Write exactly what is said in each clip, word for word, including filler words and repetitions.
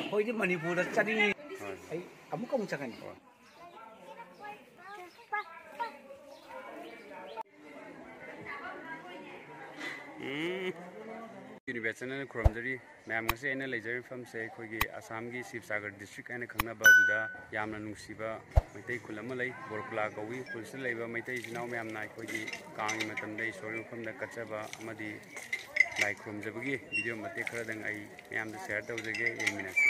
ꯑꯩꯈꯣꯏꯗꯤ ꯃꯅꯤꯄꯨꯔꯗ ꯆꯠꯅꯤꯡꯉꯤ ꯑꯩ ꯑꯃꯨꯛ ꯑꯃꯨꯛ ꯆꯠꯀꯅꯤ ꯌꯨꯅꯤꯚꯔꯁꯤꯇꯤꯅ ꯈꯨꯔꯨꯝꯖꯔꯤ ꯃꯌꯥꯝ ꯉꯁꯤ ꯑꯩꯅ ꯂꯩꯖꯔꯤꯕ ꯃꯐꯝꯁꯦ ꯑꯩꯈꯣꯏꯒꯤ ꯑꯁꯥꯝꯒꯤ ꯁꯤꯕꯁꯥꯒꯔ ꯗꯤꯁꯇ꯭ꯔꯤꯛ ꯍꯥꯏꯅ ꯈꯪꯅꯕ ꯑꯗꯨꯗ ꯌꯥꯝꯅ ꯅꯨꯡꯁꯤꯕ ꯃꯩꯇꯩ ꯈꯨꯜ ꯑꯃ ꯂꯩ ꯕꯣꯔꯀꯨꯂꯥ ꯀꯧꯏ ꯈꯨꯜꯁꯤꯗ ꯂꯩꯕ ꯃꯩꯇꯩ ꯏꯆꯤꯜ ꯏꯅꯥꯎ ꯃꯌꯥꯝꯅ ꯑꯩꯈꯣꯏꯒꯤ ꯀꯥꯡꯒꯤ ꯃꯇꯝꯗ ꯏꯁꯣꯔꯒꯤ ꯃꯐꯝꯗ ꯀꯠꯆꯕ ꯑꯃꯗꯤ ꯂꯥꯏ ꯈꯨꯔꯨꯝꯖꯕꯒꯤ ꯚꯤꯗꯤꯑꯣ ꯃꯇꯦꯛ ꯈꯔꯗꯪ ꯑꯩ ꯃꯌꯥꯝꯗ ꯁꯦꯌꯔ ꯇꯧꯖꯒꯦ ꯌꯦꯡꯃꯤꯟꯅꯁꯤ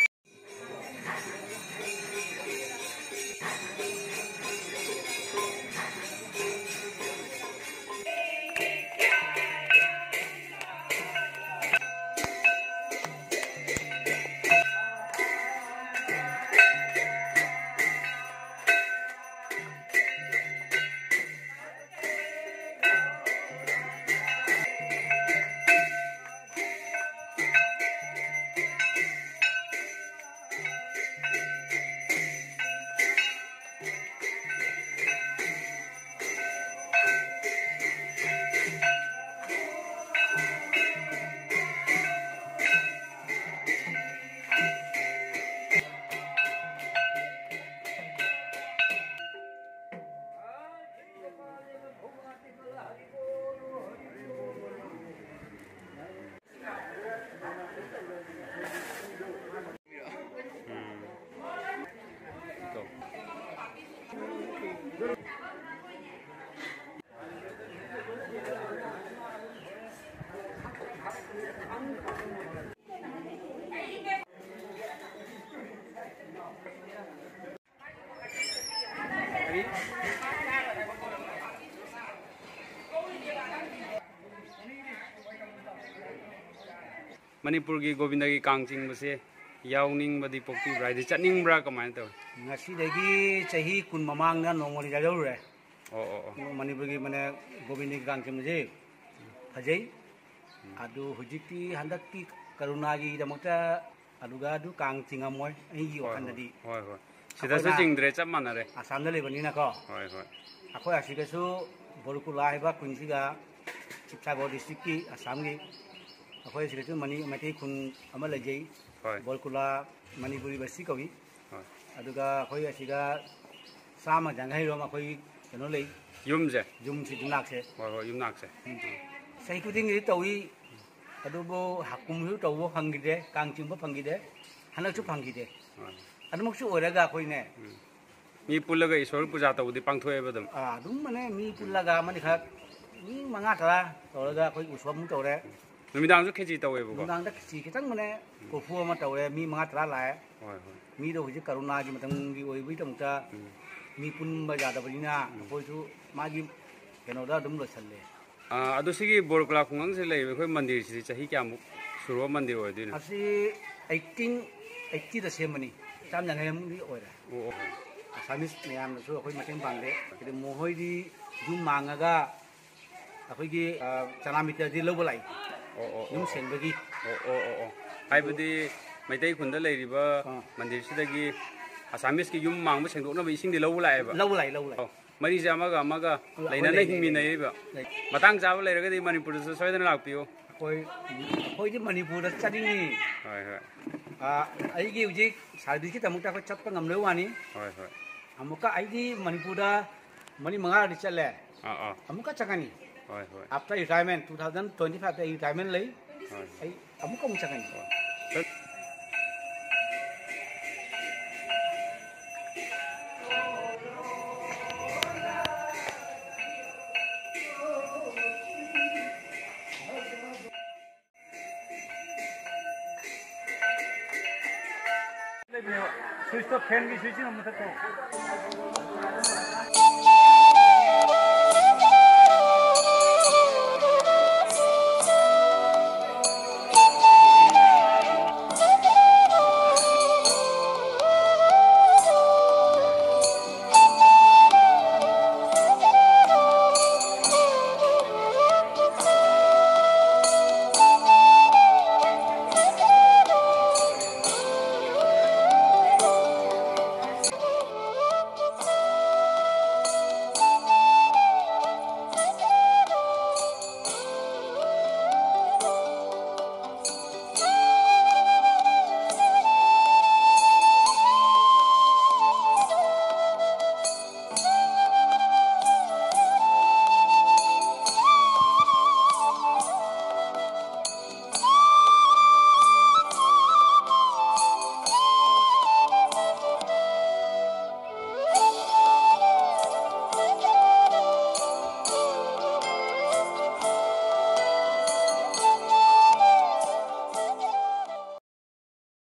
ꯃꯅꯤꯄꯨꯔꯒꯤ ꯒꯣꯕꯤꯟꯗꯒꯤ ꯀꯥꯡ ꯆꯤꯡꯕꯁꯦ ꯌꯥꯎꯅꯤꯡꯕꯗꯤ ꯄꯣꯛꯄꯤꯕ꯭ꯔꯥ ꯍꯥꯏꯗꯤ ꯆꯠꯅꯤꯡꯕ꯭ꯔꯥ ꯀꯃꯥꯏꯅ ꯇꯧꯋꯤ ꯉꯁꯤꯗꯒꯤ ꯆꯍꯤ ꯀꯨꯟ ꯃꯃꯥꯡꯗ ꯅꯣꯡꯃꯗꯤ ꯌꯥꯎꯔꯨꯔꯦ ꯑꯣ ꯑꯣ ꯑꯣ ꯃꯅꯤꯄꯨꯔꯒꯤ ꯃꯅꯦ ꯒꯣꯕꯤꯟꯗꯒꯤ ꯀꯥꯡ ꯆꯤꯡꯕꯁꯦ ꯐꯖꯩ ꯑꯗꯨ ꯍꯧꯖꯤꯛꯇꯤ ꯍꯟꯗꯛꯇꯤ ꯀꯔꯨꯅꯥꯒꯤꯗꯃꯛꯇ ꯑꯗꯨꯒ ꯑꯗꯨ ꯀꯥꯡ ꯆꯤꯡꯉꯝꯃꯣꯏ ꯑꯩꯒꯤ ꯋꯥꯈꯜꯗꯗꯤ ꯍꯣꯏ ꯍꯣꯏ ꯁꯤꯗꯁꯨ ꯆꯤꯡꯗ꯭ꯔꯦ ꯆꯞ ꯃꯥꯟꯅꯔꯦ ꯑꯁꯥꯝꯗ ꯂꯩꯕꯅꯤꯅꯀꯣ ꯍꯣꯏ ꯍꯣꯏ ꯑꯩꯈꯣꯏ ꯑꯁꯤꯗꯁꯨ ꯕꯣꯔꯀꯨꯂꯥ ꯍꯥꯏꯕ ꯈꯨꯟꯁꯤꯒ ꯁꯤꯕꯁꯥꯒꯔ ꯗꯤꯁꯇ꯭ꯔꯤꯛꯀꯤ ꯑꯁꯥꯝꯒꯤ ꯑꯩꯈꯣꯏ ꯑꯁꯤꯗꯁꯨ ꯃꯅꯤ ꯃꯩꯇꯩ ꯈꯨꯟ ꯑꯃ ꯂꯩꯖꯩ ꯕꯣꯔꯀꯨꯂꯥ ꯃꯅꯤꯄꯨꯔꯤ ꯕꯁꯇꯤ ꯀꯧꯏ ꯑꯗꯨꯒ ꯑꯩꯈꯣꯏ ꯑꯁꯤꯗ ꯆꯥꯝꯃ ꯌꯥꯡꯈꯩꯔꯣꯝ ꯑꯩꯈꯣꯏ ꯀꯩꯅꯣ ꯂꯩ ꯌꯨꯝꯁꯦ ꯌꯨꯝꯁꯤ ꯌꯨꯝꯅꯥꯛꯁꯦ ꯍꯣꯏ ꯍꯣꯏ ꯌꯨꯝꯅꯥꯛꯁꯦ ꯆꯍꯤ ꯈꯨꯗꯤꯡꯒꯤꯗꯤ ꯇꯧꯏ ꯑꯗꯨꯕꯨ ꯍꯀꯨꯝꯁꯨ ꯇꯧꯕ ꯐꯪꯈꯤꯗꯦ ꯀꯥꯡ ꯆꯤꯡꯕ ꯐꯪꯈꯤꯗꯦ ꯍꯟꯗꯛꯁꯨ ꯐꯪꯈꯤꯗꯦ ꯑꯗꯨꯃꯛꯁꯨ ꯑꯣꯏꯔꯒ ꯑꯩꯈꯣꯏꯅꯦ ꯃꯤ ꯄꯨꯜꯂꯒ ꯏꯁꯣꯔ ꯄꯨꯖꯥ ꯇꯧꯕꯗꯤ ꯄꯥꯡꯊꯣꯛꯑꯦꯕ ꯑꯗꯨꯝ ꯑꯗꯨꯝ ꯃꯅꯦ ꯃꯤ ꯄꯨꯜꯂꯒ ꯑꯃꯗꯤ ꯈꯔ ꯃꯤ ꯃꯉꯥ ꯇꯔꯥ ꯇꯧꯔꯒ ꯑꯩꯈꯣꯏ ꯎꯁꯣꯞꯃꯨꯛ ꯇꯧꯔꯦ ꯅꯨꯃꯤꯗꯥꯡꯁꯨ ꯈꯦꯆꯤ ꯇꯧꯋꯦꯕꯀꯣ ꯅꯨꯡꯗꯥꯡꯗ ꯈꯦꯆꯤ ꯈꯤꯇꯪ ꯃꯅꯦ ꯀꯣꯔꯐꯨ ꯑꯃ ꯇꯧꯔꯦ ꯃꯤ ꯃꯉꯥ ꯇꯔꯥ ꯂꯥꯛꯑꯦ ꯍꯣꯏ ꯍꯣꯏ ꯃꯤꯗꯣ ꯍꯧꯖꯤꯛ ꯀꯔꯨꯅꯥꯒꯤ ꯃꯇꯝꯒꯤ ꯑꯣꯏꯕꯒꯤꯗꯃꯛꯇ ꯃꯤ ꯄꯨꯟꯕ ꯌꯥꯗꯕꯅꯤꯅ ꯑꯩꯈꯣꯏꯁꯨ ꯃꯥꯒꯤ ꯀꯩꯅꯣꯗ ꯑꯗꯨꯝ ꯂꯣꯏꯁꯜꯂꯦ ꯑꯗꯣ ꯁꯤꯒꯤ ꯕꯣꯔꯀꯨꯂꯥ ꯈꯨꯡꯒꯪꯁꯤꯗ ꯂꯩꯔꯤꯕ ꯑꯩꯈꯣꯏ ꯃꯟꯗꯤꯔꯁꯤꯗꯤ ꯆꯍꯤ ꯀꯌꯥꯃꯨꯛ ꯁꯨꯔꯕ ꯃꯟꯗꯤꯔ ꯑꯣꯏꯗꯣꯏꯅꯣ ꯑꯁꯤ ꯑꯩꯠꯇꯤꯟ ꯑꯩꯠꯇꯤꯗ ꯁꯦꯝꯕꯅꯤ ꯆꯥꯝ ꯌꯥꯡꯈꯩꯃꯨꯛꯇꯤ ꯑꯣꯏꯔꯦ ꯑꯣ ꯑꯁꯥꯃꯤꯁ ꯃꯌꯥꯝꯅꯁꯨ ꯑꯩꯈꯣꯏ ꯃꯇꯦꯡ ꯄꯥꯡꯗꯦ ꯑꯗꯨ ꯃꯈꯣꯏꯗꯤ ꯌꯨꯝ ꯃꯥꯡꯉꯒ ꯑꯩꯈꯣꯏꯒꯤ ꯆꯅꯥꯃꯤꯇꯔꯗꯤ ꯂꯧꯕ ꯂꯥꯛꯏ ꯌꯨꯝ ꯁꯦꯡꯕꯒꯤ ꯑꯣ ꯑꯣ ꯑꯣ ꯑꯣ ꯍꯥꯏꯕꯗꯤ ꯃꯩꯇꯩ ꯈꯨꯟꯗ ꯂꯩꯔꯤꯕ ꯃꯟꯗꯤꯔꯁꯤꯗꯒꯤ ꯑꯁꯥꯃꯤꯁꯀꯤ ꯌꯨꯝ ꯃꯥꯡꯕ ꯁꯦꯡꯗꯣꯛꯅꯕ ꯏꯁꯤꯡꯗꯤ ꯂꯧꯕ ꯂꯥꯛꯑꯦꯕ ꯂꯧꯕ ꯂꯥꯛꯏ ꯂꯧꯕ ꯂꯥꯛꯏ ꯃꯔꯤꯁꯦ ꯑꯃꯒ ꯑꯃꯒ ꯂꯩꯅꯅ ꯍꯤꯡꯃꯤꯟꯅꯩꯕ ꯃꯇꯥꯡ ꯆꯥꯕ ꯂꯩꯔꯒꯗꯤ ꯃꯅꯤꯄꯨꯔꯗꯁꯨ ꯁꯣꯏꯗꯅ ꯂꯥꯛꯄꯤꯌꯨ ꯑꯩꯈꯣꯏ ꯑꯩꯈꯣꯏꯗꯤ ꯃꯅꯤꯄꯨꯔꯗ ꯆꯠꯅꯤꯡꯉꯤ ꯍꯣꯏ ꯍꯣꯏ ꯑꯩꯒꯤ ꯍꯧꯖꯤꯛ ꯁꯥꯔꯚꯤꯁꯀꯤꯗꯃꯛꯇ ꯑꯩꯈꯣꯏ ꯆꯠꯄ ꯉꯝꯗꯕ ꯋꯥꯅꯤ ꯍꯣꯏ ꯍꯣꯏ ꯑꯃꯨꯛꯀ ꯑꯩꯗꯤ ꯃꯅꯤꯄꯨꯔꯗ ꯃꯔꯤ ꯃꯉꯥꯗꯤ ꯆꯠꯂꯦ ꯑꯥ ꯑꯥ ꯑꯃꯨꯛꯀ ꯆꯠꯀꯅꯤ ꯍꯣꯏ ꯍꯣꯏ after retirement two thousand twenty five ꯑꯩ ꯔꯤꯇꯥꯌꯔꯃꯦꯟ ꯂꯩ ꯑꯩ ꯑꯃꯨꯛꯀ ꯑꯃꯨꯛ ꯆꯠꯀꯅꯤ 스위치 팬기 스위치는 못했고